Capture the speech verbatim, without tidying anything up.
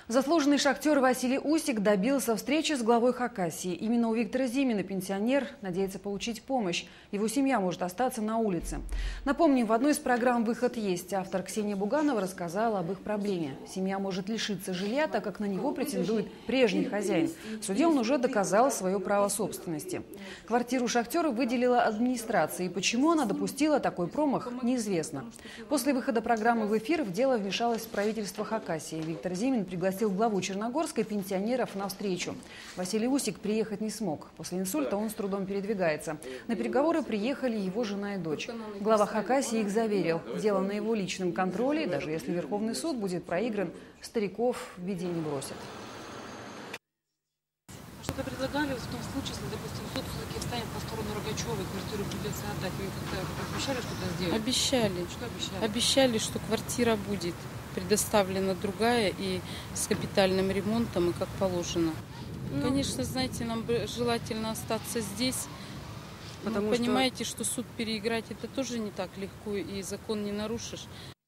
Заслуженный шахтер Василий Усик добился встречи с главой Хакасии. Именно у Виктора Зимина пенсионер надеется получить помощь. Его семья может остаться на улице. Напомним, в одной из программ «Выход есть» автор Ксения Буганова рассказала об их проблеме. Семья может лишиться жилья, так как на него претендует прежний хозяин. В суде он уже доказал свое право собственности. Квартиру шахтера выделила администрация. И почему она допустила такой промах, неизвестно. После выхода программы в эфир в дело вмешалось правительство Хакасии. Виктор Зимин пригласил главу Черногорской пенсионеров на встречу. Василий Усик приехать не смог. После инсульта он с трудом передвигается. На переговоры приехали его жена и дочь. Глава Хакасии их заверил. Дело на его личном контроле. Даже если Верховный суд будет проигран, стариков в беде не бросят. Что-то предлагали в том случае, если, допустим, суд все-таки встанет на сторону Рогачевой, квартиру придется отдать. Вы как-то обещали что-то сделать? Обещали. Что обещали? Обещали, что квартира будет предоставлена другая и с капитальным ремонтом, и как положено. Ну, конечно, знаете, нам бы желательно остаться здесь. Потому Вы понимаете, что... что суд переиграть это тоже не так легко, и закон не нарушишь.